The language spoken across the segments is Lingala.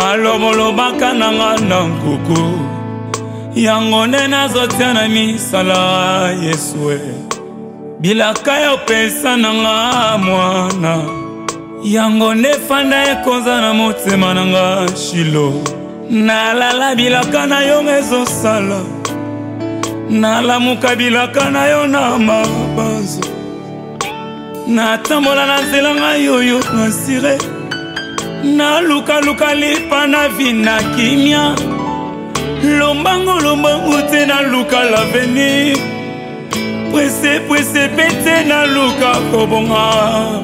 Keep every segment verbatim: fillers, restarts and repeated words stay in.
balomolobaka nanga na nkuku yango nde nazotia na misala Yesue bilaka yo pesa nanga mwana yango nde fanda ekonza na motema nanga Shilo nalala bilaka na yo ezosala nalamuka bilaka na yo na mabanzo natambola na nzela nga yoyo nasire nalukaluka lipa na vina kimia lombango lombango te naluka l'avenir presse presse pete naluka kobonga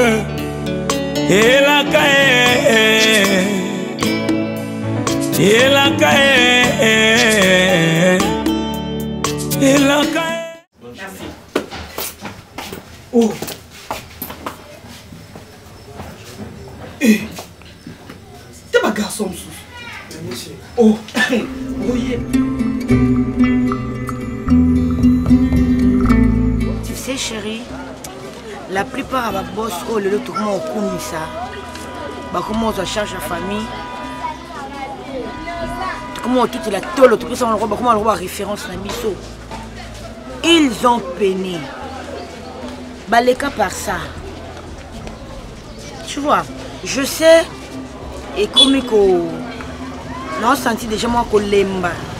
elaka e elaka e elaka e. Merci. Oh. Eh. T'es pas garçon, monsieur. Oh. Oh yeah. Tu sais, chérie, la plupart de boss, oh, le tout le monde connaît ça. Bah, comment on charge la famille? Comment tout la tôle, tout ça, comment on voit référence na biso. Ils ont peiné. Bah, les cas par ça. Tu vois, je sais, et comme qu'on a senti déjà moi qu'on l'aime,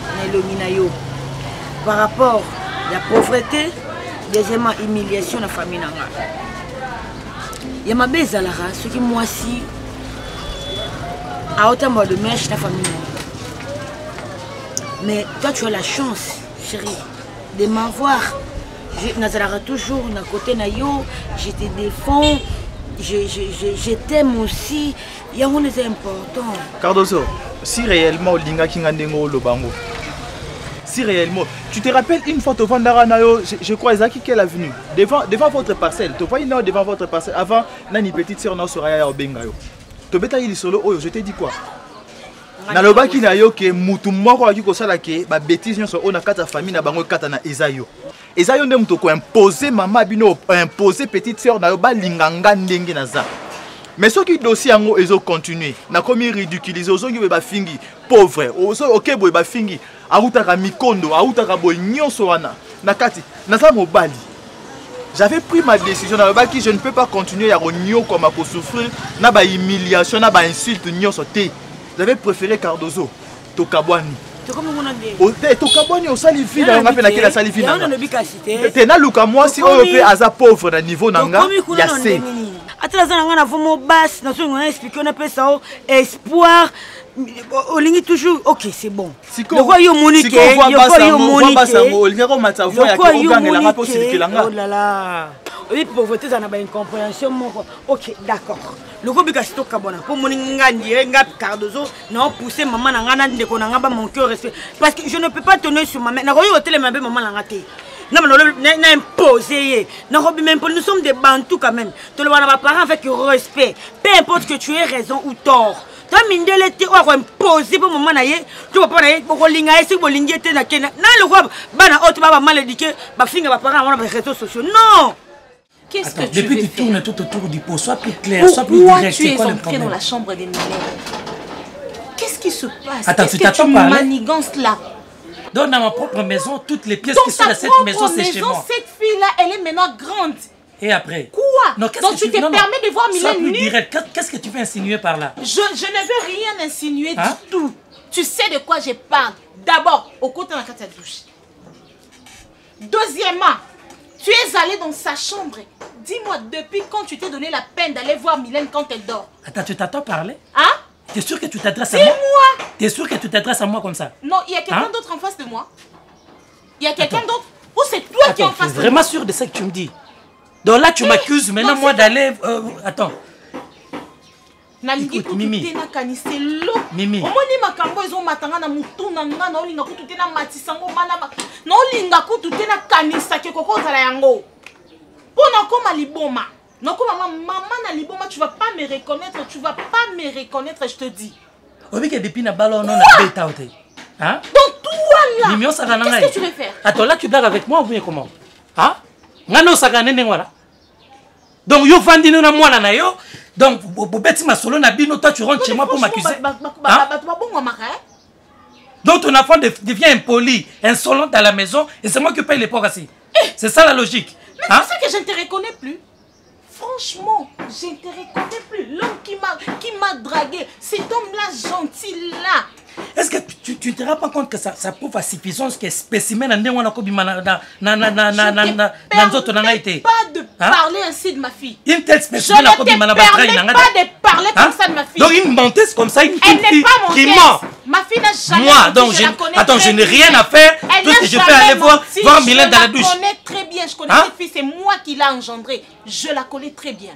par rapport à la pauvreté, deuxièmement, humiliation de la famille. Il y a ma belle Zalara, ce qui moi aussi, à autant de mèche la famille. Mais toi, tu as la chance, chérie, de m'avoir. Je toujours à côté de yo, je te défends, je, je, je, je t'aime aussi. Il y a un important. Cardozo, si réellement Linga Kingandengo Lobango, si réellement, tu te rappelles une fois au Vandaranayo, je, je crois Zaki qu'elle est venue devant, devant votre parcelle, tu vois une devant votre parcelle, avant Nani petite sœur non Soraya Bengayo. Tu beta il solo, oh, je te dis quoi? Nalobaki na yo ke mutu moko aki kosala ke ba bêtise nyonso ona kata famille na bango kata na Ezayo. Ezayo nde mutu ko imposer mama bino imposer petite sœur na yo ba linganga ndenge na za. Mais ce qui dossier yango ezo continuer na komi ridiculiser ozongi be ba fingi pauvre ozo okebo ba fingi autaka mikondo autaka boy nyonso wana na kati na za mobali. J'avais pris ma décision na baki je ne peux pas continuer ya ronyo comme ko souffrir na ba humiliation na ba insulte nyonso te. J'avais préféré Cardozo, Tokabwani. Tokabwani au salifina, on a fait la salifina. T'es na luka moi si on peut aza pauvre na niveau nanga, yase. Atalaza nanga na vomo basse, na so on a expliqué on appelle ça espoir. On ligne toujours, ok c'est bon. Le roi yo Monique, le roi yo Monique. Le oh là là. Oui, pauvreté, ça n'a pas une compréhension. Ok, d'accord. Le gros biga c'est Tokabona. Pour mon ingandi, ngap Cardozo, non pousser maman nangana de konanga mon cœur respect. Parce que je ne peux pas tenir sur ma mère. Na royo hôtel ma maman langate. Non mais n'a imposé. Non même nous sommes des bantous quand même. Tu le vois na parents avec respect. Peu importe que tu aies raison ou tort. Toi mindele te o imposer pour maman naye. Tu vas pas naye pour linga esi pour lingete na kena. Na le roi bana autre baba mal éduqué, ba finga ba parents on les réseaux sociaux. Non. Qu'est-ce que tu depuis veux que tu faire? tournes tout autour du pot, sois plus clair, sois plus Pourquoi direct. tu es Quoi entré dans la chambre des Mylènes? Qu'est-ce qui se passe? Attends, Qu'est-ce tu que tu parlé? manigances là? Donc dans ma propre maison, toutes les pièces Dans qui sont dans cette maison, c'est chez moi. Cette fille-là, elle est maintenant grande. Et après? Quoi? Non, Donc tu te permets de voir Sois Mylène plus nue? direct. Qu'est-ce que tu veux insinuer par là? Je, je ne veux rien insinuer Hein? du tout. Tu sais de quoi je parle. D'abord, au côté de la carte douche. Deuxièmement, tu es allé dans sa chambre. Dis-moi, depuis quand tu t'es donné la peine d'aller voir Mylène quand elle dort? Attends, tu t'attends parler? Hein? T'es sûr que tu t'adresses à moi? Dis-moi! T'es sûr que tu t'adresses à moi comme ça? Non, il y a quelqu'un Hein? d'autre en face de moi. Il y a quelqu'un d'autre? Ou c'est toi qui es en face de moi? Vraiment sûr de ça que tu me dis? Donc là, tu m'accuses maintenant, moi, d'aller... Euh, attends. Écoute, Mimi. Mimi. Tu vas pas me reconnaître, tu vas pas me reconnaître, je te dis. Oui, que depuis na ballon, on a bêta. Hein? Donc toi là, Mimi, qu'est-ce que tu veux faire? Attends, là tu blagues avec moi ou bien comment? Hein? Ngano sagane nengwala. Donc yo vandino na mwana na yo, Donc, Bobeti ma solo Nabino, toi tu rentres chez moi pour m'accuser. Donc ton enfant devient impoli, insolent à la maison et c'est moi qui paye les pots assis. C'est ça la logique. Mais hein? C'est ça que je ne te reconnais plus. Franchement, je ne te reconnais plus. L'homme qui m'a qui m'a dragué, cet homme-là gentil là. Est-ce que tu, tu te rends pas compte que ça, ça prouve à suffisance que spécimen na ndengwana ko bima na na na na na na na na na nzoto na ngaité. Pas de parler ainsi de ma fille. Une telle spécimen na ko bima na batraï na ngata. Pas de parler comme ça de ma fille. Donc une menteuse comme ça, une Elle n'est pas menteuse. Qui ment. Ma fille n'a jamais Moi, menti, donc je je, la connais attends, je n'ai rien bien. à faire. Elle Tout ce que je n'a peux aller jamais voir, menti, voir Mylène dans la douche. Je la connais très bien. Je connais Hein? cette fille, c'est moi qui l'ai engendrée. Je la connais très bien.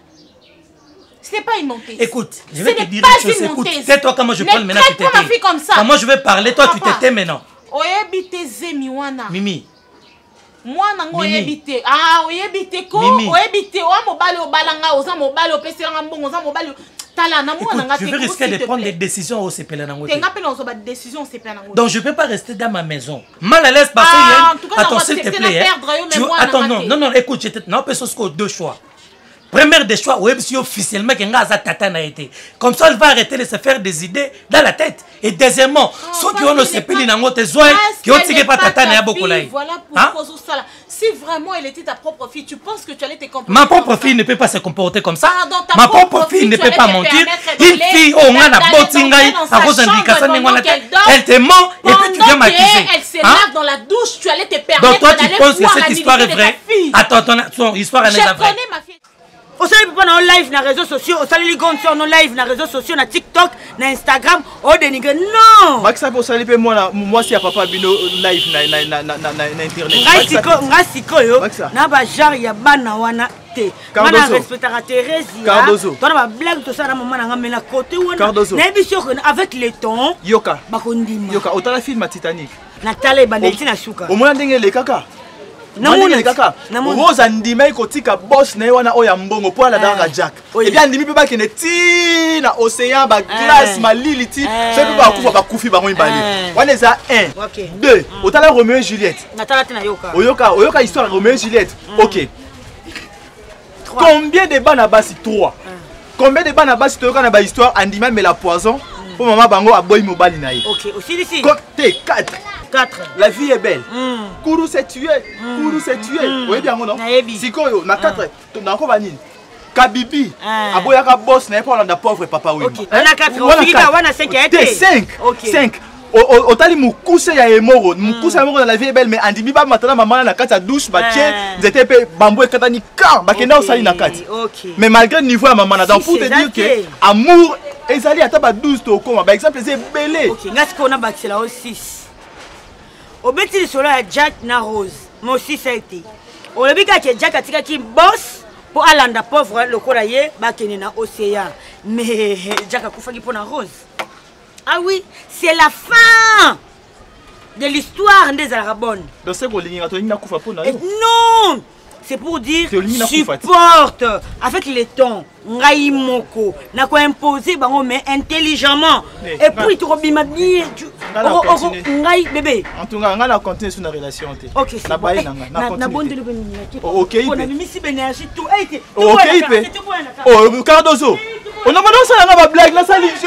Ce n'est pas une monteuse. Écoute, je vais Ce te n'est dire pas une chose. une Écoute, monteuse. tais-toi comment je parle Ne maintenant, tu traite pas ma fille comme ça. Comment je vais parler, toi tu Papa. t'étais maintenant. Oyebite miwana. Mimi. Moi nango oyebite. Ah, oyebite ko, oyebite o mobali obalanga, oza mobali opesanga mbongo, oza mobali. Écoute, je vais risquer de prendre des décisions au C P L. Donc je ne peux pas rester dans ma maison. Mal à l'aise parce ah, que... Attends, s'il te plaît. Hein, tu... Attends, non, non, non, écoute, je te... Non, personne n'a deux choix. Premier des choix, oui, si officiellement, Tata n'a été. Comme ça, elle va arrêter de se faire des idées dans la tête. Et deuxièmement, ceux qui ont le C P L, qui ont tiré pas Tata n'a beaucoup là. Voilà pourquoi ça. Si vraiment elle était ta propre fille, tu penses que tu allais te comporter? Ma propre fille ne peut pas se comporter comme ça. Ah, ma propre fille, fille ne peut pas mentir. Une fille, oh, on a la botingaï, à cause d'indication, elle te ment et puis tu viens m'accuser. Elle se lave dans la douche, tu allais te permettre. Donc toi, tu penses que cette histoire est vraie? Attends, attends, l'histoire est vraie. Je connais ma fille. Au salut papa na live na réseaux sociaux, au salut les gars sur nos live na réseaux sociaux, na TikTok, na Instagram, au dénigre non. Maxa pour saluer moi moi si à papa bino live na na na na na internet. Ngai siko, ngai siko yo. Na ba genre ya bana wana te. Mana respectera Thérèse. Cardozo. Toi na ba blague to ça na maman na ngamela côté wana. Cardozo. Na biso avec le temps. Yoka. Ba kondima. Yoka otala film Titanic. Na tala bandeliti na shuka. Au moins ndenge le kaka. Namoni kaka Rosa ndima ikotika boss na wana oya mbongo po ala danga Jack. Et bien ndimi pe ba kene ti na océan ba glace malili ti se pe ba kufa ba kufi ba mbali. Wana za un. deux. Otala Roméo et Juliette. Natala tina yoka. Oyoka oyoka histoire Roméo et Juliette. OK. Combien de bana basi? trois. Combien de bana basi toyoka na ba histoire andima mais la poison pour maman bango aboy mobali na ye. OK, aussi ici. Côté quatre. quatre. La vie est belle. Mm. Kourou s'est tué. Mm. Kourou s'est tué. Vous voyez bien, non? Sikoyo, na quatre. Na ko banini. Kabibi. Aboyaka boss na pas na pauvre papa oui. OK. Na quatre. On finit à wana cinq été. cinq. cinq. Otali mukuse ya emoro. Mukuse ya emoro na la vie est belle mais andimi ba matana maman na kata douche ba tie. Nzete pe bambo ekatani ka ba kenda osali na kati. OK. Mais malgré le niveau ya maman na dans pour te dire que amour ezali ata ba douze to koma. Par exemple, c'est belé. OK. Ngasko na ba c'est là aussi. Au bêtis sur la Jack na Rose, moi aussi ça a été. Au début quand Jack a tiré qui boss pour Alanda pauvre le coraillé, bah qui na océan. Mais Jack a coupé pour na Rose. Ah oui, c'est la fin de l'histoire des Arabonnes. Donc c'est pour l'ignorant, tu n'as pas pour na. Non, c'est pour dire supporte avec les tons. Ngai moko na ko imposer bango mais intelligemment. Et puis tu rebima dire ngai bébé. En tout cas, on a continuer sur la relation. OK, na baye na na na bonde le benini. OK, on a mis si énergie tout été. OK, oh Cardozo. On a demandé ça na ba blague là ça lige.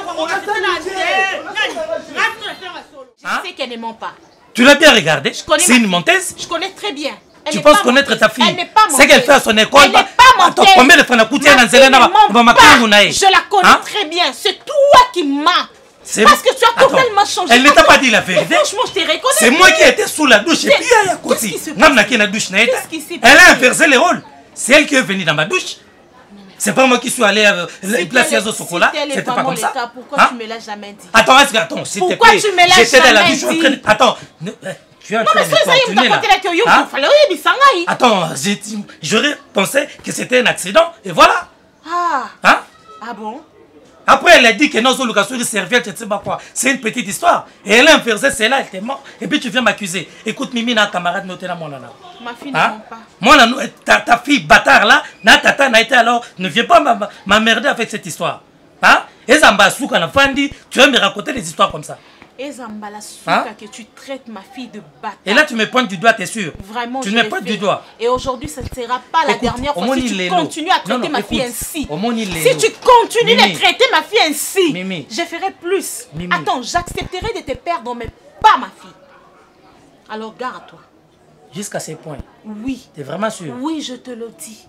Je sais qu'elle ne ment pas. Tu l'as bien regardé? C'est une menteuse? Je connais très bien. Elle tu penses connaître ta fille? Elle n'est pas c'est qu'elle fait à son école. Elle n'est pas menteuse. Combien de fois na coûté dans Zelena ba je la connais hein? Très bien. C'est toi qui mens. Parce que tu as totalement changé. Elle ne t'a pas dit la vérité. Franchement, je t'ai reconnu. C'est moi qui étais sous la douche et puis elle a côté. Qu'est-ce qui s'est passé? Elle a inversé les rôles. C'est elle qui est venue dans ma douche. C'est pas moi qui suis allé à la place Yazo Sokola. C'était pas comme ça. Pourquoi tu me l'as jamais dit? Attends, attends, s'il te plaît. Pourquoi tu me l'as jamais dit? Attends. Tu as non mais ça y est, hein? Attends, j'aurais pensé que c'était un accident et voilà. Ah. Hein? Ah bon? Après elle a dit que non, sur serviette, je ne sais pas quoi. C'est une petite histoire. Et elle a inversé celle-là, elle était morte. Et puis tu viens m'accuser. Écoute, Mimi, na camarade, noté là, mon nana. Ma fille hein? Ne ment pas. Moi, ta, ta fille bâtard là, na tata n'a été alors, ne viens pas m'emmerder avec cette histoire. Hein? Et Zamba Souka n'a pas dit, tu vas me raconter des histoires comme ça. Et Zambala hein? Que tu traites ma fille de bâtard. Et là tu me pointes du doigt, t'es sûr? Vraiment, tu me pointes du doigt. Et aujourd'hui, ça ne sera pas la écoute, dernière fois si tu continues à traiter non, non, ma écoute, fille ainsi. Si tu continues Mimi. de traiter ma fille ainsi, Mimi. je ferai plus. Mimi. Attends, j'accepterai de te perdre, mais pas ma fille. Alors garde-toi. Jusqu'à ces points? Oui. T'es vraiment sûr? Oui, je te le dis.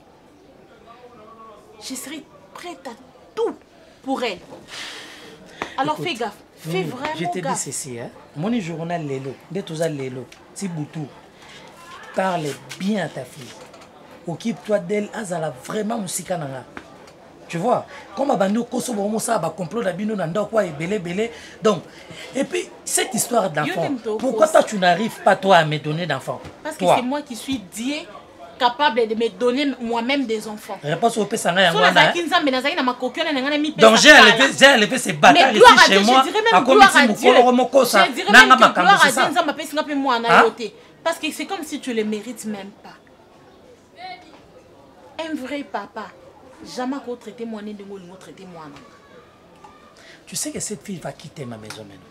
Je serai prête à tout pour elle. Alors écoute, fais gaffe. Fais vraiment je te dis ceci, hein. Mon journal Lelo, de tout ça Lelo, si Boutou, parle bien à ta fille. Occupe-toi d'elle, Azala vraiment musikananga. Tu vois, comme Abando Kosovo Mosa ba complot d'Abino Nanda quoi et belé belé. Donc, et puis cette histoire d'enfant, pourquoi toi tu n'arrives pas toi à me donner d'enfant? Parce que c'est moi qui suis Dieu capable de me donner moi-même des enfants. Réponse au Pessanga. Donc j'ai enlevé ces bâtards ici chez moi. À gloire à Dieu. Je dirais même que gloire à Dieu. Parce que c'est comme si tu le mérites même pas. Un vrai papa, jamais qu'on traiter moi ni de moi ni traiter moi. Tu sais que cette fille va quitter ma maison maintenant.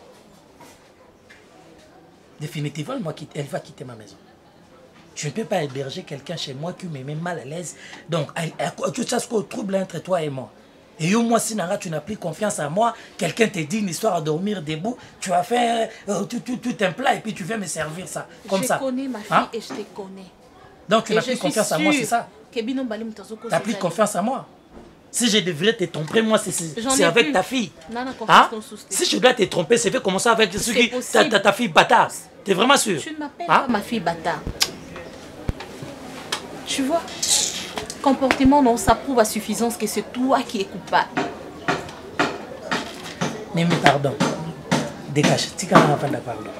Définitivement, elle va quitter ma maison. Je ne peux pas héberger quelqu'un chez moi qui me met mal à l'aise. Donc, tu sais ce qu'on trouble entre toi et moi. Et moi, si tu n'as plus confiance en moi, quelqu'un te dit une histoire à dormir debout, tu vas faire euh, tout, tout, tout un plat et puis tu viens me servir ça. Comme je ça. Je connais ma fille hein? Et je te connais. Donc, tu n'as plus confiance en moi, c'est ça? Tu n'as plus confiance en moi. Si je devrais te tromper, moi, c'est avec plus. Ta fille. Non, non, hein? Si je dois te tromper, c'est fait commencer avec ceux qui, ta, ta, ta fille bâtard. Tu es vraiment sûr? Tu ne m'appelles hein? Pas ma fille bâtard. Tu vois, comportement, non, ça prouve à suffisance que c'est toi qui es coupable. Mais, mais pardon. Dégage, tu as un de pardon.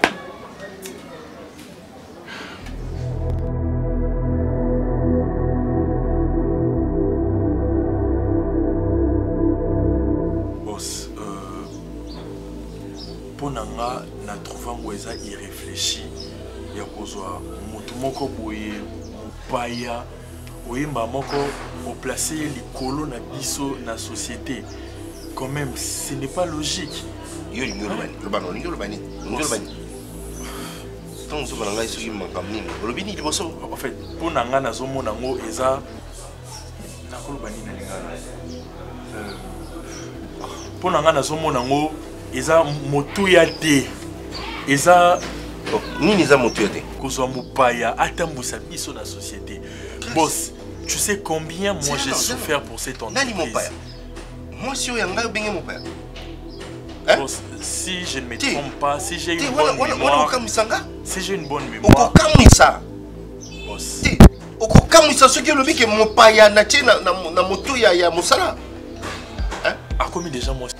Boss, euh, pour Nanga, na trouvé un moyen irréfléchi. Il y a besoin de boye. Paya, oyemba moko au placer les colons na biso na société. Quand même, ce n'est pas logique. Yo ni ngolo bani, lo bano ni ngolo bani, ngolo bani. Tant so bana ngai so ki makamni, lo bini di boso. En fait, pour nanga na zomo nango eza na ngolo bani na lingana. Euh pour nanga na zomo nango eza motuya te. Eza Nini za motuya te. Kozwa mupaya atambusa biso na société. Boss, tu sais combien moi j'ai souffert pour cette entreprise. Nani mupaya? Moi si yanga benge mupaya. Boss, si je ne me trompe pas, si j'ai une bonne mémoire. Si j'ai une bonne mémoire. Okokamisa. Boss. Okokamisa ce que le bique mupaya na tie na na motuya ya musala. Hein? A commis déjà moi.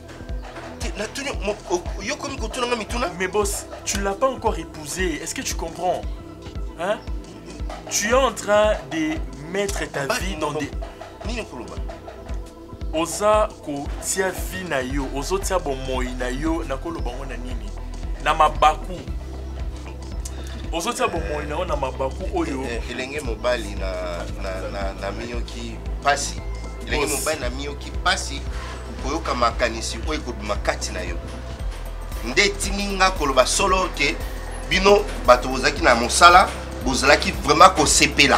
Mais boss, tu ne l'as pas encore épousée. Est-ce que tu comprends? Hein? Tu es en train de mettre ta vie dans des... Oza ko tia vie na yo, ozo tia bon moi na yo, na kolo bango na nini? Na mabaku. Ozo tia bon moi na yo na mabaku oyo. Elenge mobali na na na na miyoki pasi. Elenge mobali na miyoki pasi. Oyoka makanisi oyo koduma kati na yo. Nde tininga koloba solo ke bino bato bozaki na mosala bozalaki vraiment ko sepela.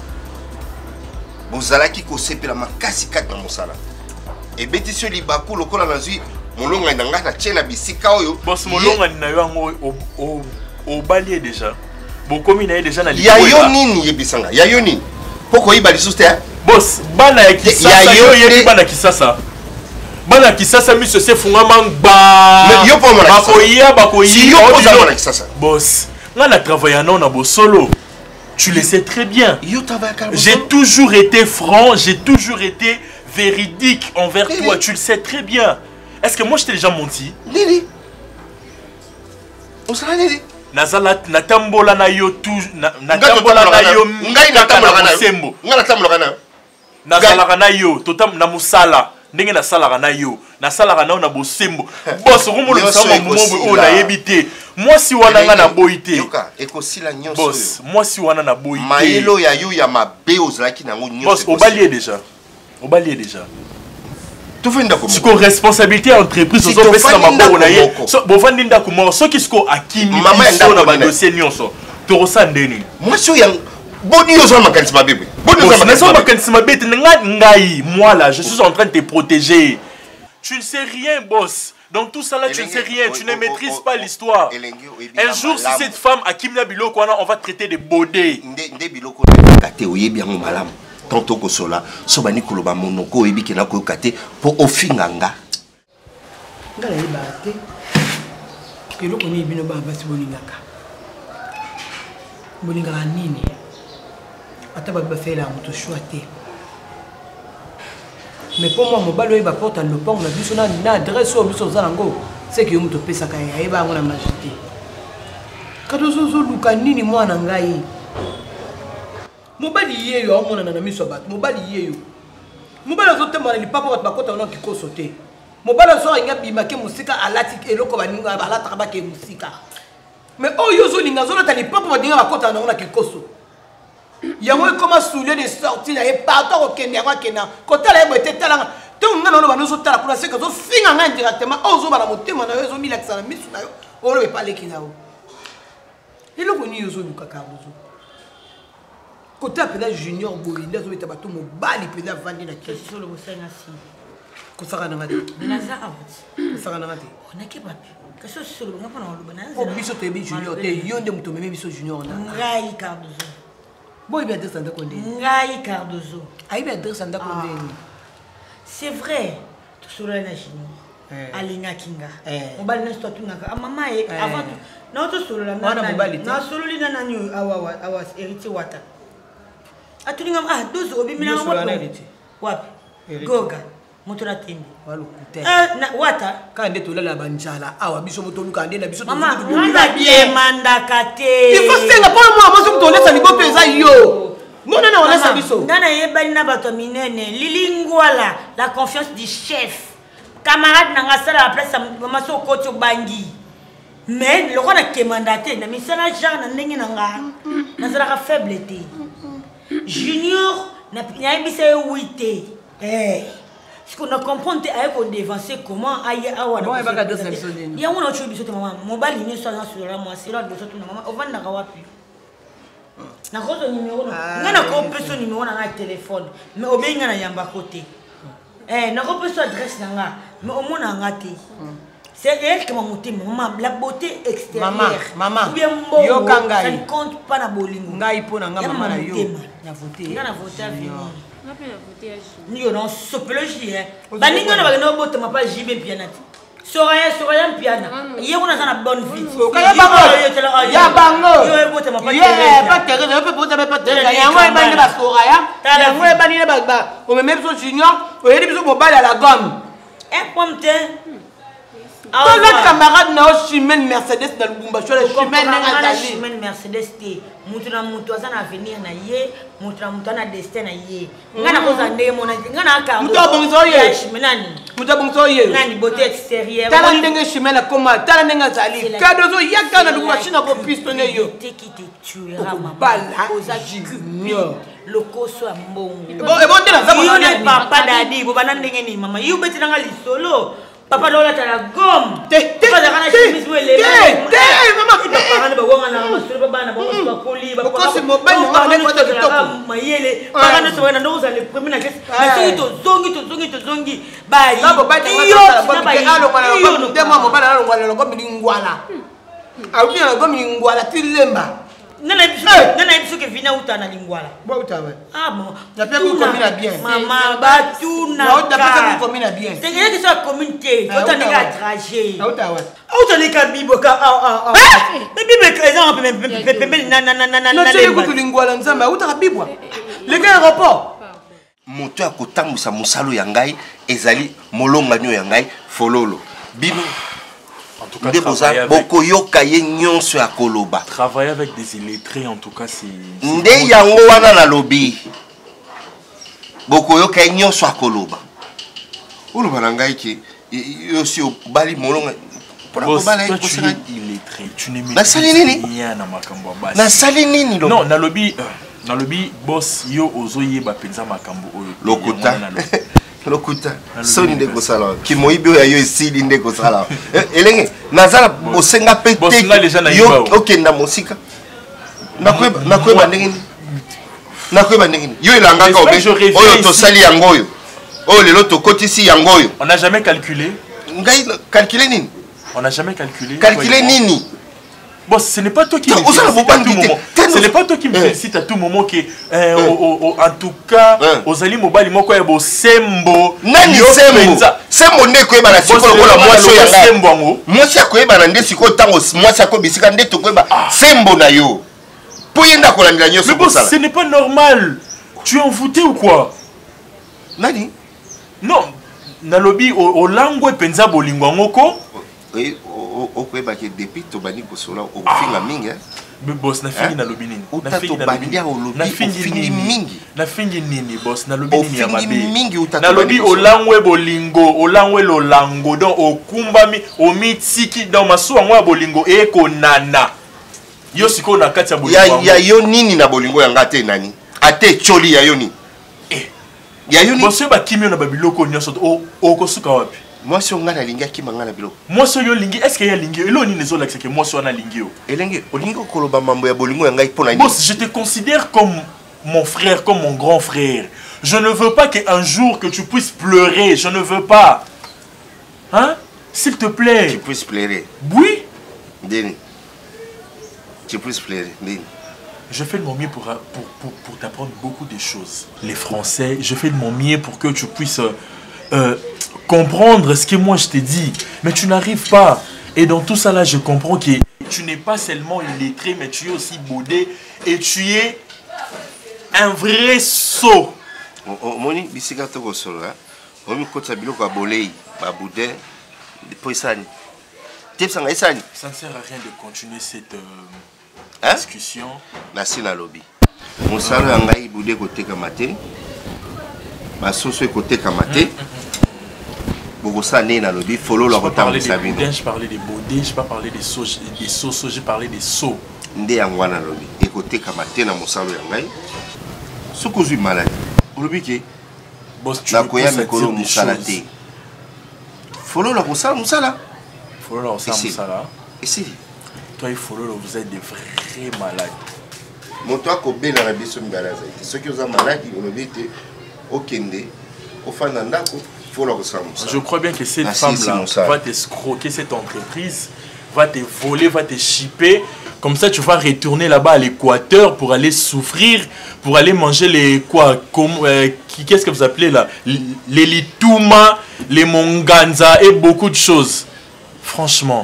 Bozalaki ko sepela makasi kati na mosala. Et bétisio libaku lokola nazui molonga ndanga na tchena bisika oyo. Boss molonga na yo ngo o o balier déjà. Bokomi na déjà na liboya. Ya yo nini yebisanga? Ya yo nini? Poko yiba lisuste hein? Boss bana ya kisasa yo yebi bana kisasa. Bana kisasa mi se funga mangba. Mais yo pour moi bakoya bakoya. Si yo pose bana kisasa. Boss, nga la travailler non na bo solo. Tu le sais très bien. J'ai toujours été franc, j'ai toujours été véridique envers Lili. Toi. Tu le sais très bien. Est-ce que moi je t'ai déjà menti? Lili. On sera Lili. Nazala natambola na yo tout natambola na yo ngai natambola na yo. Nga natambola na yo. Nazala na yo totam na musala. Ndenge na sala na yo. Na sala na yo na bosembo. Boss romo le sama mombo o na yebité. Moi si wana nga na boité. Yoka ekosila nyonso. Boss, moi si wana na boité. Maelo ya yo ya mabe ozalaki nango nyonso. Boss, obalier déjà. Obalier déjà. Tu fais ndako. Ce qu'on responsabilité entreprise aux autres personnes na maboko na ye. So bo vandi ndako mo so ki sko akimi mama so na ba dossier nyonso. To rosande ni. Moi so yang boni yo zo makanisi mabebe. Boni yo zo makanisi mabebe nga ngai moi là je suis en train de te protéger. Tu ne sais rien boss. Donc tout ça là tu ne sais rien, tu ne maîtrises pas l'histoire. Un jour si cette femme akimna biloko on va traiter de bodé. Nde biloko kate oyebi yango malamu. Tanto ko sola so bani koloba monoko oyebi ke na ko kate po ofinganga. Ngala yeba te. Eloko ni bino ba basi boningaka. Boningaka nini? Ata ba bafela moto choité. Mais pour moi mobalo yeba porte à l'opon na biso na na adresse au biso zalango. C'est que yo moto pesa ka yeba ngo na majité. Kato zo zo luka nini mwana ngai? Mobali yeyo amona na miso bat mobali yeyo mobali zo temana ni papa bat bakota na kikoso te mobali zo inga bima ke musika alati eloko baninga balata ba ke musika mais oh yo zo linga zo na ni papa badinga bakota na kikoso yango comme soulier de sortie na e partout au Kenya kwa Kenya kota la ebote tala to ngana no banozo tala pour se que zo finga nga directement oh zo bala motema na yo zo milakisa na miso na yo o lo be parler kinao eloko ni yo zo lukaka zo côté appelé junior bolinda zo betabato mobali pena vandi na kesi solo bosenga si ko saka na ngati na za out ko saka na ngati on a ke papi kaso solo ngapa na loba na o biso te bi junior te yonde muto meme biso junior na ngai Cardozo boy bi adresse anda konde ngai Cardozo ai bi adresse anda konde c'est vrai to solo na junior alinga kinga mobali na sto tunaka mama e avant na to solo na na solo lina na nyu awa awa héritier wata atulinga ah dozo obimina wapi wapi goga moto na tembe walukute eh na wata kande tolala banjala awa biso moto luka ande na biso to mama nganda bien mandaka te il faut senga pour moi moi so tolesa ni bope za yo mona na wala sa biso ngana yebali na bato minene lilingwala la confiance du chef camarade na ngasala la place mama so kocho bangi mais le roi na kemandate na misala genre na ndenge na nga na zala faible te Junior n'a pas essayé huit eh ce qu'on a compris c'est qu'on dévancer comment aïe awa bon il va garder ça biso il y a on a tué biso maman mobile ni soit sur la moi c'est là de surtout maman on va na kawapi na kozo numéro na na ko peso numéro na téléphone mais obenga na yamba côté eh na ko peso adresse na nga mais au moins na ngate c'est elle qui m'a monté maman la beauté extérieure maman maman yo kanga ça ne compte pas na bolingo ngai po na nga maman na yo na voté nga na voté avec na pe na voté ni yo non sopologie hein baninga na bakeno boto ma pas jibe pianati soraya soraya piana ye kuna sana bonne vie kaya bango ya bango yo boto ma pas ye pas terre yo pe boto pas terre ya ngo ebani ba soraya ya ngo ebani ba ba o me même so junior o yedi biso mobile à la gomme un pomte tous les camarades na chimène Mercedes na Lubumba chola chimène na azali chimène Mercedes te mutu na mutu azana avenir na ye mutu na mutu na destin na ye ngana ko zande mona ngana ka mutu bonzo ye chimène nani mutu bonzo ye nani beauté extérieure tala ndenge chimène koma tala ndenge azali Cardozo yaka na Lubumba china ko pistonner yo te qui te tuera maman bala ozaki le koso ya mbongo bon et bon tena ça yo ne papa dadi bo bana ndenge ni mama yo beti nanga lisolo papa lola tala gom te te papa kana chemise wele te mama papa kana ba wanga na masolo baba na ba ba koli ba ko se mobile nga ne ko te toko mayele papa na so na ndo za le premier na kesi mais so to zongi to zongi to zongi ba yi ba ba te nga ba ke alo ngala ko te mo mobile alo ngala ko mi ngwala au ni ko mi ngwala tilemba nana biso nana biso ke vina utana lingwala ba utawe ah bon na pe ko commune bien mama batuna na utape ko commune bien c'est que ça communauté to ni ka trajet na utawe utani ka bibo ka ah ah mais bibo ka exemple pe pe pe na na na na na na tele ko lingwala nzamba utaka bibwa le gars rapport moto ya kotambusa musalo ya ngai ezali molonga nyo ya ngai fololo bino en tout cas travailler avec boko yoka ye nyonso ya koloba travailler avec des illettrés en tout cas c'est nde yango wana na lobi boko yoka ye nyonso ya koloba oloba na ngai ke yo si obali molonga pour bala toi tu es illettré tu ne maîtrises rien na makambo basi na sali nini non na lobi na lobi boss yo ozoyeba penza makambo oyo lokota lokuta soni nde kosala ki moyibi oyo esili nde kosala elenge nazala osenga pe te yo okenda mosika nakoyeba nakoyeba ndenge nini nakoyeba ndenge nini yo elangaka oyo tosali yango oyo oyo lelo tokotisi yango oyo on n'a jamais calculé ngai calculer nini on n'a jamais calculé calculer nini. Bon, ce n'est pas toi qui me félicite à tout moment. Ce n'est pas toi qui me félicite à tout moment que, euh, au, au, au, en tout cas, aux Ali Mobali Moko Ebo Sembo. Nani Sembo. Sembo ne ko eba na siko ko la mwasi ya Sembo ngo. Mwasi ya ko eba na nde siko tango mwasi ya ko bisika nde to ko eba Sembo na yo. Po yenda ko landila nyoso ko sala. Mais bon, ce n'est pas normal. Tu es envoûté ou quoi? Nani? Non, nalobi au langue penza bolingo ngoko. Oui, au Québec, depuis que tu as dit que tu as fait la mingue. Mais boss, na fingi na lobi nini? Na fingi na fingi mingi. Na fingi nini boss? Na lobi nini ya mabe? Mingi utatu. Na lobi olangwe bolingo, olangwe lo lango donc okumbami, omitiki dans masuwa ngwa bolingo eko nana. Yo siko na kati ya bolingo. Ya yo nini na bolingo yanga te nani? Ate choli ya yo ni. Eh. Ya yo ni. Boss yo ba kimio na babiloko nyoso o okosuka wapi? Moi si on a la linga qui mangana bilo. Moi si yo lingi, est-ce qu'il y a lingi? Elo ni nezo l'accès que moi si on a lingi. Elingi, olingo koloba mambo ya bolingo yanga ipona. Boss, je te considère comme mon frère, comme mon grand frère. Je ne veux pas qu'un jour que tu puisses pleurer, je ne veux pas. Hein? S'il te plaît. Tu puisses pleurer. Oui. Deni. Tu puisses pleurer. Deni. Je fais de mon mieux pour, pour, pour, pour t'apprendre beaucoup de choses. Les Français, je fais de mon mieux pour que tu puisses euh, comprendre ce que moi je t'ai dit. Mais tu n'arrives pas. Et dans tout ça là, je comprends que tu n'es pas seulement illettré, mais tu es aussi baudé. Et tu es un vrai sot. Moni, bisika toko solo. Omi kota biloko abolei, baboudé, poisani. Ça ne sert à rien de continuer cette euh, hein? discussion. Merci na lobby. Mon salaire ngai boudé côté kamate. Ma soso côté kamate. Beaucoup ça né na lobby follow le retard de sa vie. Je parlais des baudés, je pas parlé des sauts, des sauts, j'ai parlé des sauts. Ndé yangwa na lobby. Et côté kamate na mon salaire ngai. Soko zui malade. Lobby ke boss tu na koya mikolo musalate. Follow le retard musala. Follow le retard musala. Ici. Toi et Follow, vous êtes des vrais malades. Mon toi ko bela na biso mbala zaite. Ceux qui ont malade, on le dit au kende, au fanandako, Follow le retard musala. Je crois bien que cette femme là va t'escroquer cette entreprise, va te voler, va te chipper. Comme ça, tu vas retourner là-bas à l'Équateur pour aller souffrir, pour aller manger les quoi, euh, qu'est-ce que vous appelez là, les litouma, les monganza et beaucoup de choses. Franchement.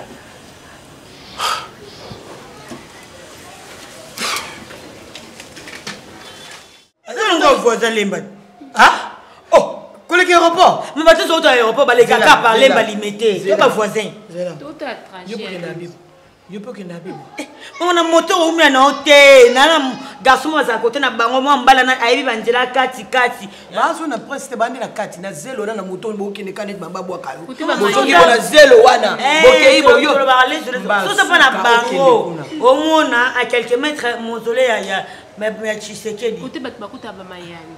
Ah? Oh, collègue aéroport. Mais maintenant, sur l'aéroport, les gars parlent, les limiter. C'est pas voisin. Tout à trajet. Je peux que nabi. On a moto ou bien non té, nana garçon à côté na bango mo mbala na aibi bandela kati kati. Bazo na prince te bandi na kati na zelo na moto boki ne kanet baba bwa kayo. Moto ki na zelo wana. Boki ibo yo. So ça pas na bango. Au mona à quelques mètres mausolée ya mais mais Tshisekedi. Côté bat bakuta ba mayani.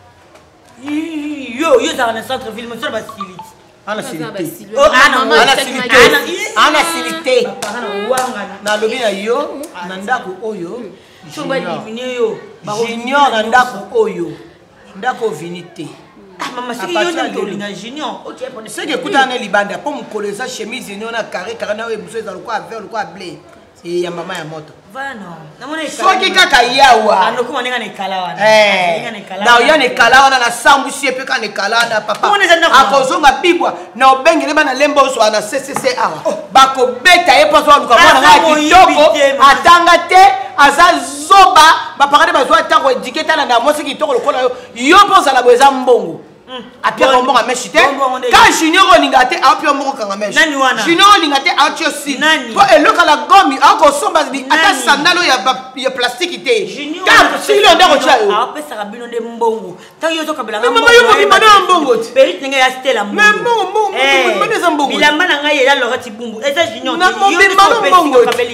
Yo yo dans le centre ville monsieur Basilite. Ana silité. Oh, ana ana silité. Ana silité. Na lobi na yo, na ndako oyo. Choba divine yo. Junior na ndako oyo. Ndako vinité. Ah mama si yo na tolinga junior. OK, pour ce que kuta na libanda pour mkoleza chemise ni na carré carré na we buso za lokwa vert lokwa bleu. Et ya mama ya moto. Vano. Namona ikala. Soki kaka yawa. Anokuma ninga ne kala wana. Eh. Na yo ne kala wana na sambu sie pe ka ne kala na papa. Akozonga bibwa na obengele bana lembo so ana C C C A. Bako beta e paso aluka mwana na kitoko atanga te aza zoba ba parade bazo atango éduquer tala na mosi kitoko lokola yo. Yo pensa la boza mbongo. Apia mbongo ameshite. Ka junior olingate apia mbongo kanga mesh. Junior olingate atio si. Po eloka la gomi ako somba bi ata sandalo ya ya plastique te. Ka si lo ndako cha yo. Apesa kabino de mbongo. Ta yo zoka belanga mbongo. Mama yo boki mana mbongo. Perit ninga ya stela mbongo. Mais mbongo mbongo mbongo mbongo mbongo. Bilamba na ngai ya lorati bumbu. Eza junior. Na mbongo mbongo kabelinga.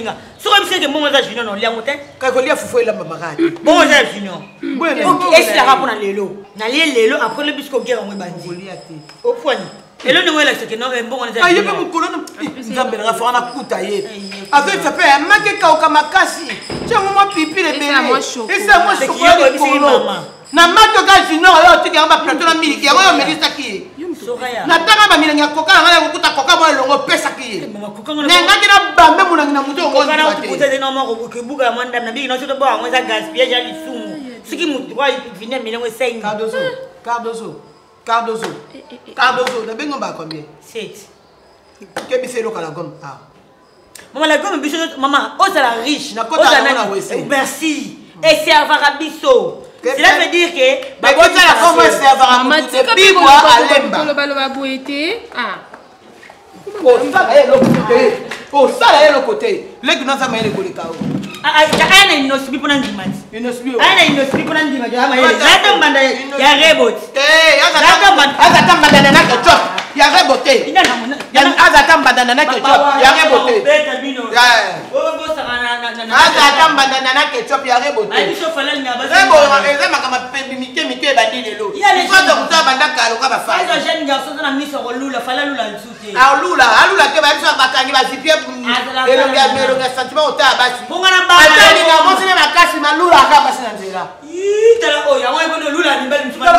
comme si que mon junior non liango te ka ko lia fufu elamba makati bon junior ok est-ce la rapona lelo na lie lelo après le bisco guerre on bandi lia te au point elo ni wela c'est que non bon on est ayo pe mukolo na nzambe na fana kuta ye avec ça peut manque ka ka makasi tiens moi pipi le bébé et ça moi chocolat de polo na mato ka junior yo tika ba plateau na miliki yango yo melisa ki na tanga ba milenga koka ngala kukuta koka mo longo pesa ki na ngaki na bambe munangi na muto ngo ngana kukuta de no mo ko buka manda na bi no to bo ngo za gaspillage ya lisumu siki mutu kwa vine milengo cinq Cardozo Cardozo Cardozo Cardozo na bengo ba combien sept ke biselo kala gomme ah maman la gomme biso maman o ça la riche na kota na wese merci et c'est avarabiso. Cela veut dire que bah quand la comment c'est avarabiso depuis quoi alemba le balo ba boité ah oh ça là est l'autre côté oh ça là est l'autre côté les que nous ça maïle koleka ah ah ya na inosubi pona ndimati inosubi ah na inosubi pona ndimati ya maïle zata mbanda ya rebot eh azata mbanda azata mbanda na ketchup ya reboté ya azata mbanda na ketchup ya reboté ya oh bo sakana na azata mbanda na ketchup ya reboté ai biso falali na ba rebo eza makama pebi mike mike bandi lelo faut que ça banda kalo ka ba fa ça jeune garçon na miso rolula fala lula nsute ah lula alula ke ba biso bakangi ba zipie elo ya mero ga sentiment ota basi bonga na ba atani na mosi na makasi malula ka basi na nzela ii tala o ya wa ibono lula ni mbali mtuma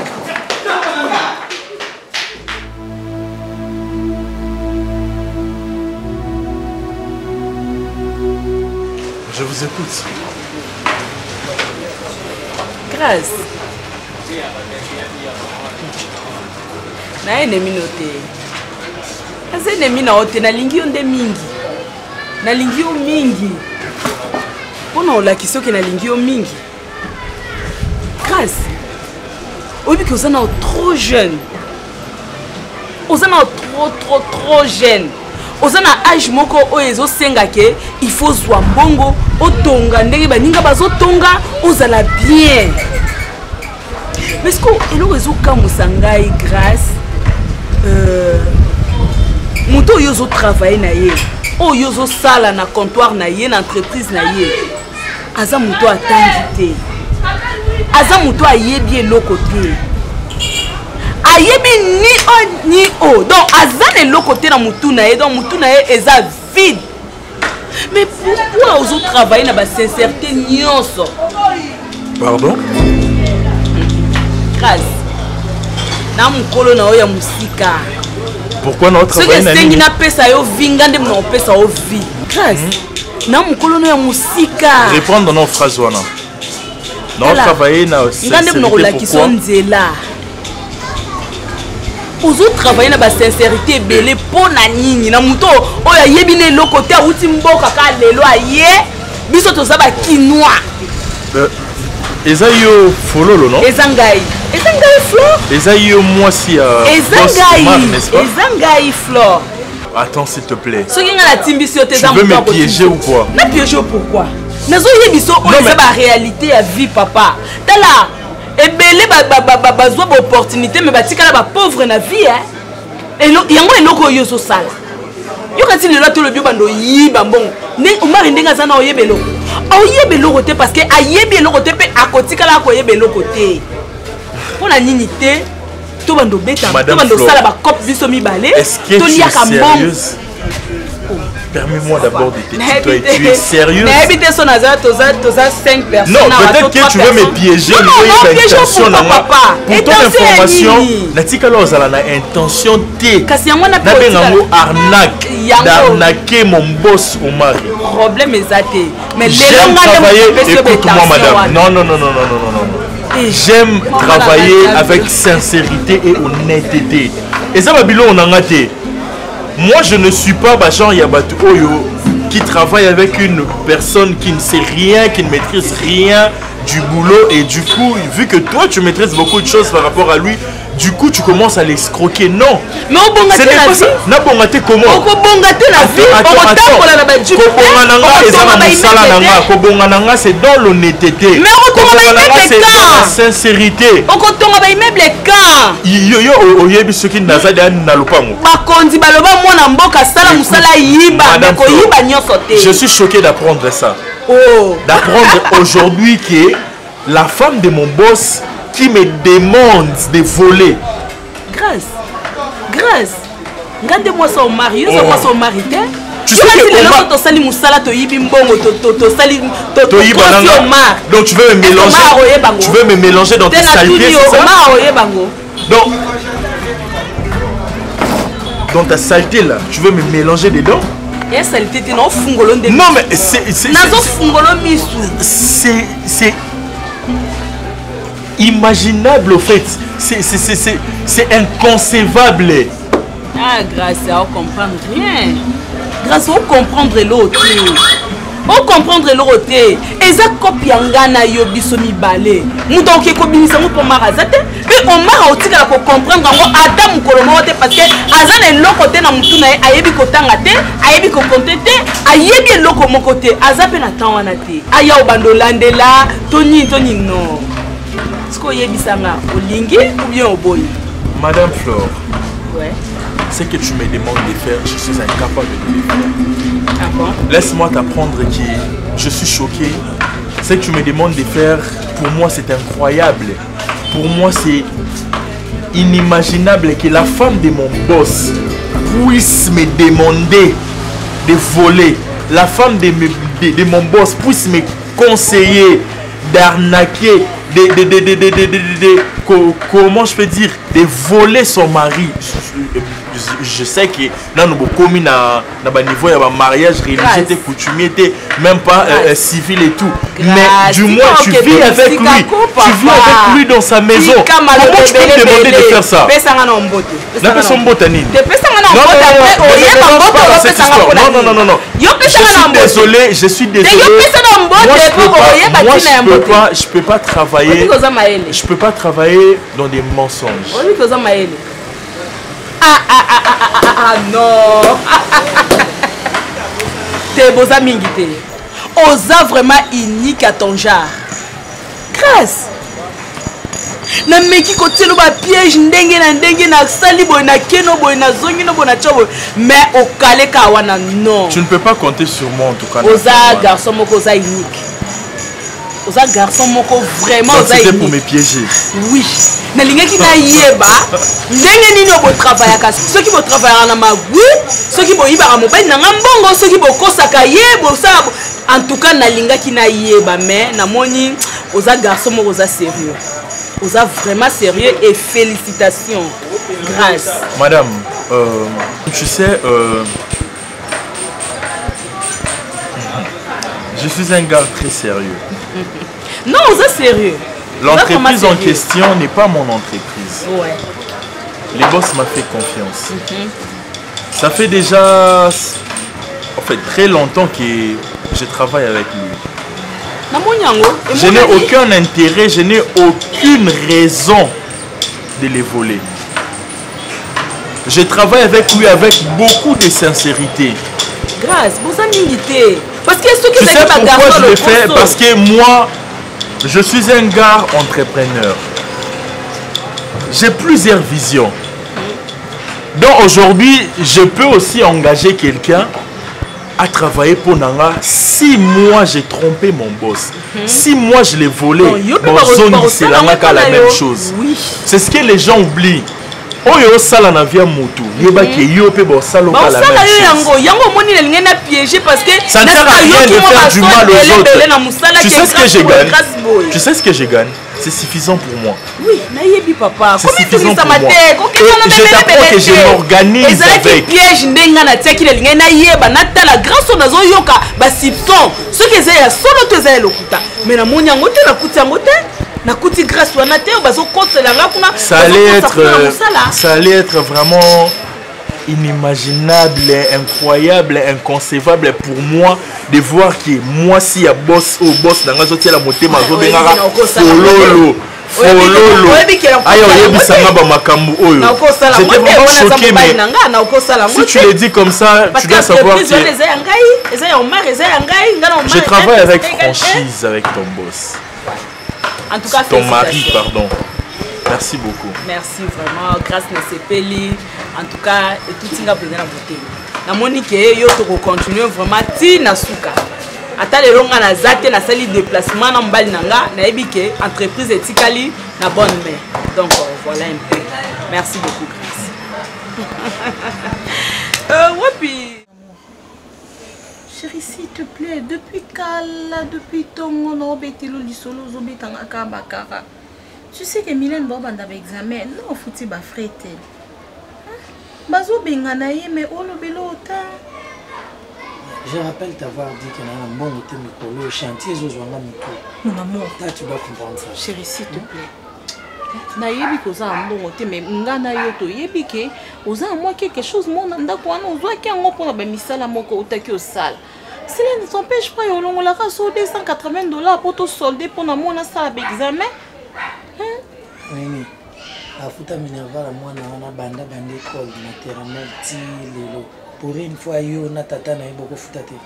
Je vous écoute. Grâce. Na ennemi noté. Asa ennemi na ote na lingi onde mingi. Na lingi o mingi. Pona olakisa ke na lingi o mingi. Grâce. Obi que osana trop jeune. Osana trop trop trop jeune. Osana âge moko oyezo senga ke il faut zwa mbongo otonga ndenge baninga bazotonga ozala bien. Parce que elo ezo kamusa ngai grâce euh muto yozo travailler na ye o yozo sala na comptoir na ye na entreprise na ye aza muto atangi te aza muto ayebi eloko te ayebi ni o ni o donc aza ne eloko te na mutu na ye donc mutu na ye eza vide. Mais pourquoi ozo travailler na ba sincérité nyonso? Pardon? Grâce. Na mukolo na oya musika. Pourquoi notre travail na nini? Na pesa yo vinga ndem na pesa o vi. Grâce. Na mukolo na oya musika. Répondre dans nos phrases wana. Non travailler na ngandem na kolakisa nzela. Ozo travailler na ba sincérité belé pona nini na muto oya yebi ne lokote uti mboka ka lelo aye biso toza ba kinois. Euh Eza yo fololo non? Eza ngai. Eza ngai Flore. Eza yo moi si euh Eza ngai. Eza ngai Flore. Attends s'il te plaît. Soki nga na timbi yo te za tu veux me piéger ou quoi? Na piéger pourquoi? Nazo yebiso o eza ba réalité ya vie papa. Tala ebele ba ba ba bazwa ba opportunité mais batika na ba pauvre na vie hein. Et yango eloko yo so sala. Yo kati lelo to le bio bando yiba mbongo. Ne umari ndenga sana oyebelo. Oyebe loko te parce que ayebi loko te pe akotika la ko yebe loko te. Pona nini te to bando beta to bando sala ba cop biso mibale to lia ka mbongo. Permets-moi d'abord de te tutoyer. Tu es sérieuse? Mais habite son azar toza toza cinq personnes. Non, peut-être que tu veux me piéger. Non, non, piéger pour papa. Pour ton information, natika la ozala na intention T. Kasi yango na pe ngo arnaque. D'arnaquer mon boss au mari. Problème ezate. Mais j'aime travailler. Écoute-moi madame. Non non non non non non non. J'aime travailler avec sincérité et honnêteté. Et ça va bilo on a raté. Moi, je ne suis pas Bachan Yabatou Oyo qui travaille avec une personne qui ne sait rien, qui ne maîtrise rien du boulot. Et du coup, vu que toi, tu maîtrises beaucoup de choses par rapport à lui, Du coup, tu commences à l'escroquer. Non. Mais on bonga ce n'est pas ça. Na bonga te comment? On bonga te la vie. On tambola na badju. Ko bonga nanga ezana musala nanga. Ko bonga nanga c'est dans l'honnêteté. Mais on tonga ba immeuble c'est dans la sincérité. On tonga ba immeuble quand? Yo yo oyebi soki nazali na lopango. Bakonzi baloba mwana mboka sala musala yiba ko yiba nyoso te. Je suis choqué d'apprendre ça. Oh. D'apprendre aujourd'hui que la femme de mon boss qui me demande de voler. Grâce. Grâce. Regardez-moi son mari. Vous avez son mari. Tu sais que on va... sali musala to yibi mbongo to to to sali to to donc tu veux me mélanger. Tu veux me mélanger dans tes saletés, c'est ça? Donc dans ta saleté là, tu veux me mélanger dedans? Non mais c'est c'est c'est c'est imaginable au fait. C'est c'est c'est c'est inconcevable. Ah grâce à comprendre rien. Grâce à comprendre l'autre. On comprendre l'autre. Et ça copie ngana yo biso mi balé. Muto ke ko binisa mu pour marazate. Mais on m'a aussi la ko comprendre ngo Adam kolomo te parce que azana loko te na mutu na ayebi ko tanga te, ayebi ko kontete, ayebi loko mon côté. Azape na tawana te. Aya obando landela, toni toni non. Sko yebi sanga olingi ou bien oboyi. Madame Flore. Ouais. Ce que tu me demandes de faire, je suis incapable de le faire. Ah bon? Laisse-moi t'apprendre que je suis choqué. Ce que tu me demandes de faire, pour moi c'est incroyable. Pour moi c'est inimaginable que la femme de mon boss puisse me demander de voler. La femme de, me, de, de mon boss puisse me conseiller d'arnaquer, de, de, de, de, de, de, de, de, comment je peux dire, de voler son mari. Je, je sais que là nous sommes commis à un niveau de mariage religieux, coutumier, même pas euh, civil et tout. Grâce. Mais du moins tu vis avec lui, tu vis avec lui dans sa maison. Comment tu peux me demander de faire ça? Non, non, non, non, non. Je suis désolé, je suis désolé. Moi, je peux pas, je peux pas travailler. Je peux pas travailler dans des mensonges. Ah ah ah ah ah ah ah non. T'es beau amis guité. Osa vraiment unique à ton genre. Grâce. Na meki côté le piège ndenge na ndenge na sali boy na keno boy na zongi no boy na chobo mais au calé ka wana non. Tu ne peux pas compter sur moi en tout cas. Osa garçon moko osa unique. Osa garçon moko vraiment osa unique. C'était pour me piéger. Oui. Na lingaki na yeba ndenge nini obo travailler ka ceux qui vont travailler na magui ceux qui vont yiba mobile na ngambongo ceux qui vont kosaka yebo ça en tout cas na lingaki na yeba mais na moni osa garçon moko osa sérieux. Vous êtes vraiment sérieux et félicitations. Grâce. Madame, euh, tu sais, euh, je suis un gars très sérieux. Non, vous êtes sérieux. L'entreprise en question n'est pas mon entreprise. Ouais. Les boss m'ont fait confiance. Mm-hmm. Ça fait déjà en fait, très longtemps que je travaille avec lui. Je n'ai aucun intérêt, je n'ai aucune raison de les voler. Je travaille avec lui avec beaucoup de sincérité. Grâce, vous avez parce que ce que tu sais pourquoi je le fais? Parce que moi, je suis un gars entrepreneur. J'ai plusieurs visions. Donc aujourd'hui, je peux aussi engager quelqu'un à travailler pour Nanga. Si moi j'ai trompé mon boss, mm-hmm. si moi je l'ai volé, bon, c'est la même chose. Oui. C'est ce que les gens oublient. Oyo sala na via moto, yeba ke yo pe bo sala ka la même chose. Yango moni na linga na piéger parce que ça ne sert à rien de faire du mal aux autres. Tu sais ce que je gagne? Tu sais ce que je gagne? C'est suffisant pour moi. Oui, mais yebi papa. C'est suffisant pour moi. Et je t'apprends que je m'organise avec. Piège ndenga na tiaki na linga na yeba na tala grâce au nazo yoka ba soupçon. Ce que c'est solo te za lokuta. Mais na moni yango te na kuti yango te. Ça allait être, ça allait être vraiment inimaginable, incroyable, inconcevable pour moi de voir que moi si y a boss au boss dans la moté ma fololo aya oyebisanga bamakambo oyo j'étais vraiment choqué mais si tu le dis comme ça tu dois savoir que je travaille avec franchise avec ton boss, en tout cas ton mari pardon. Merci beaucoup. Merci vraiment, grâce à Sepeli. En tout cas, et tout le monde a voté. Na Monique, yo to continuer vraiment ti na suka. Ata le longa na zate na sali déplacement na mbali nanga na ebike entreprise etikali na bonne main. Donc voilà un peu. Merci beaucoup, grâce. euh wapi. Chérie, s'il te plaît, depuis kala, depuis ton on a obétilo lisolo zobetanga ka bakara. Tu sais que Mylène Bobanda avait examen, non, fouti ba frette. Bazo benganaye mais on le belo Je rappelle t'avoir dit que dans un bon hôtel Mikolo, chantier Zozwanga Miko. Mon amour, là tu dois comprendre ça. Chérie, s'il te plaît. Na yebi koza un bon hôtel mais ngana yoto yebi ke oza moi quelque chose mon ndako wana ozwa ki ngo pona ba misala moko utaki au salle. Cela ne t'empêche pas yo longo la raso deux cent quatre-vingts dollars pour te solder pour na mona ça examen. Oui, la futa minerva la mwana wana banda bande école maternelle ti lelo pour une fois yo na tata na beaucoup futa te.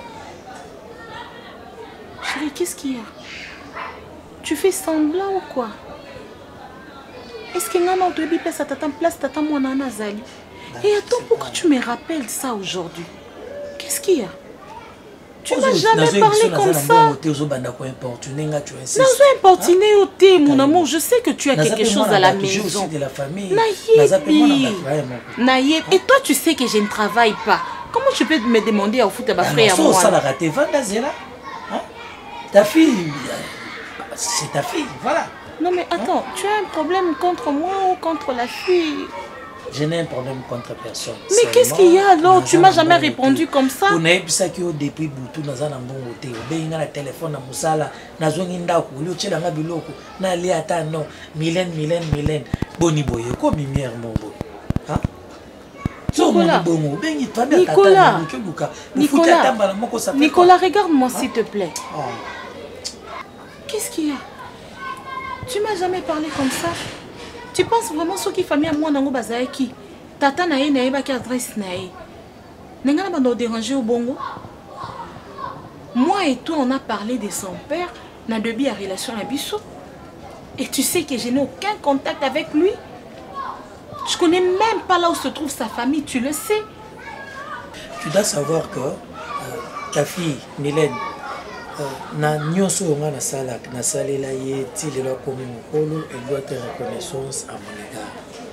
Chérie, qu'est-ce qu'il y a? Tu fais semblant ou quoi? Est-ce que ngana to bi place tata place tata mwana na zali? Et attends, pourquoi tu me rappelles ça aujourd'hui? Qu'est-ce qu'il y a? Tu m'as jamais parlé comme ça. Tu as importuné au thé, mon amour. Je sais que tu as quelque chose à la maison. Naïe. Et toi, tu sais que je ne travaille pas. Comment tu peux me demander à foutre à ma frère à moi? Ta fille, c'est ta fille, voilà. Non mais attends, tu as un problème contre moi ou contre la fille? Je n'ai un problème contre personne. Mais qu'est-ce qu'il y a alors? Tu m'as jamais répondu comme ça. On a eu ça qui depuis Boutou dans un bon hôtel. On a un téléphone à Moussala, na zongi ndako, lieu tchela nga biloko, na li ata non, Mylène, Mylène, Mylène, boni boye, ko mimière mon boy. Hein? Nicolas, Nicolas, Nicolas, Nicolas, regarde-moi s'il te plaît. Qu'est-ce qu'il y a? Tu m'as jamais parlé comme ça. Tu penses vraiment ce qui famille à moi dans le bazar qui tata nae nae ba qui adresse nae n'engana ba no déranger au bongo. Moi et toi on a parlé de son père na debi à relation à biso et tu sais que je n'ai aucun contact avec lui. Je connais même pas là où se trouve sa famille, tu le sais. Tu dois savoir que euh, ta fille Mylène na nyonso nga na sala na salela ye ti le comme mokolo elle doit être reconnaissance à mon égard.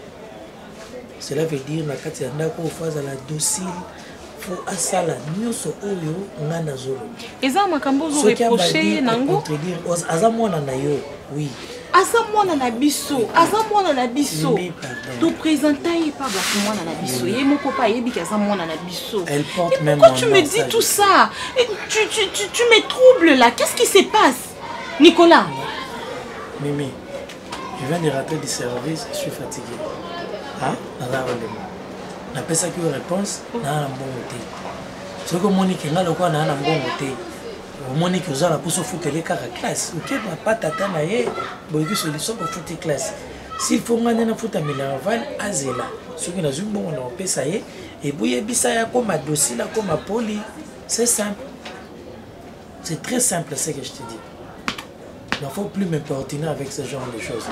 Cela veut dire na kati ya ndako phase la docile faut asala nyonso oyo nga na zolo. Eza makambo zo reprocher nango contredire aza mwana na yo oui. Aza mwana na biso, aza mwana na biso. Tu présenter pas ba mwana na biso. Ye moko pa yebi ka aza mwana na biso. Elle porte même. Pourquoi tu me dis tout ça? Et tu tu tu tu me troubles là. Qu'est-ce qui se passe? Nicolas. Mimi, je viens de rentrer du service, je suis fatigué. Hein? Nana rendez-moi. Na pesa ki réponse na mbongo te. Ce que Monique na lokwa na na mbongo te. Monique aux la pousse au foot les caractères classe. Ok, ma pas tata na ye, boyki solution pour foot classe. S'il faut gagner na foot à Milanval, azela. Ce que nous avons bon on peut ça y et bouye bisaya comme ma dossier là comme ma poli. C'est simple. C'est très simple ce que je te dis. Il ne faut plus m'importuner avec ce genre de choses.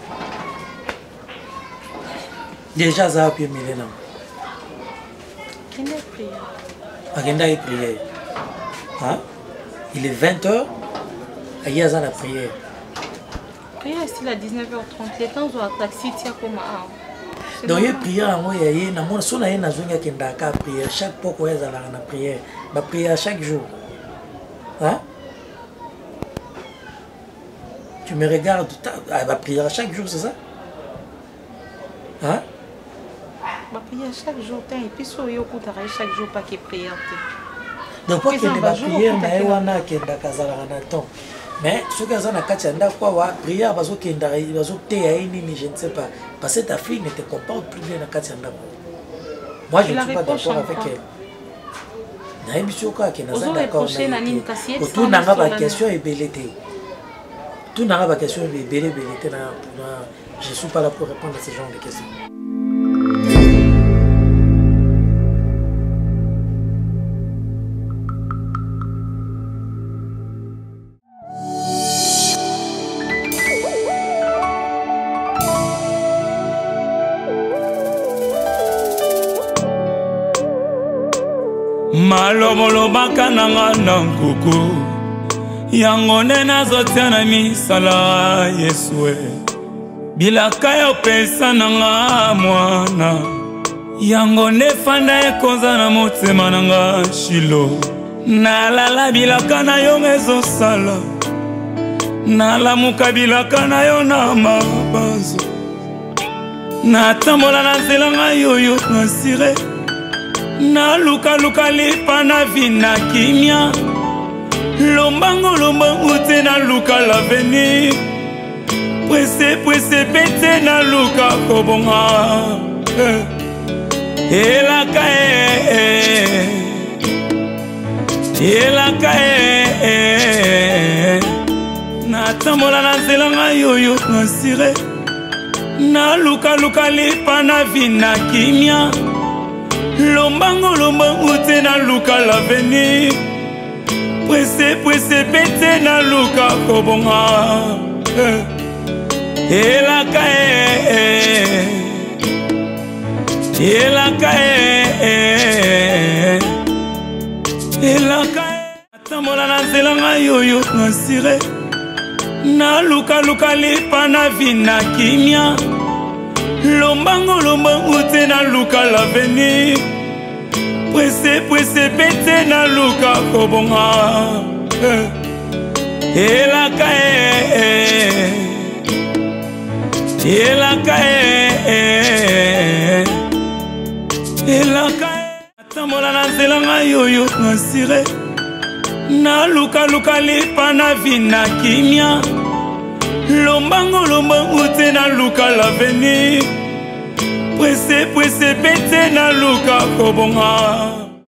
Déjà ça a pu Milena. Quelle prière? Agenda et prière. Hein? Il est vingt heures, il y a la prière. Prière ici à dix-neuf heures trente. Les temps où un taxi tient comme un. Donc il y a prière, il y a une personne qui a prière. Chaque fois qu'il y a une prière, il prière chaque jour. Hein? Tu me regardes, elle va prier chaque jour, c'est ça? Hein? Je prière chaque jour, et puis sur le chaque jour, pas que prière. Donc, quoi qu'il y ait des prières, mais il y a des prières. Mais ce que j'ai dit, prière, parce que je ne sais pas. Parce que ta fille ne te comporte plus bien. Moi, je ne suis pas d'accord avec elle. Je ne suis pas d'accord avec elle. Autour de la question est belle. tout n'a pas question de bébé, je ne suis pas là pour répondre à ce genre de questions. Maloboloba nanga na nkuku yango nde nazotia na misala Yesue bilaka ya opesa nanga mwana yango nde fanda ekonza na motema nanga Shilo nalala bilaka na yo ezosala nalamuka bilaka na yo na mabanzo natambola na nzela ngai oyo nasire na luka luka lipa na vina kimia lombango lombango te na luka l'avenir presse presse pete na luka kobonga elaka e elaka e natambola na nzela ngai oyo nasire na luka luka lipa na vina kimia lombango lombango te na luka l'avenir presse presse pete na luka kobonga elaka e elaka e elaka atambola na nzela ngai oyo nasire na luka luka lipa na vina kimia lombango lombango te na luka l'avenir presse presse pete na luka kobonga elaka e elaka e elaka atambola na nzela ngai oyo nasire na luka luka lipa na vina kimia lombango lombango te na luka l'avenir presse presse pete na luka kobonga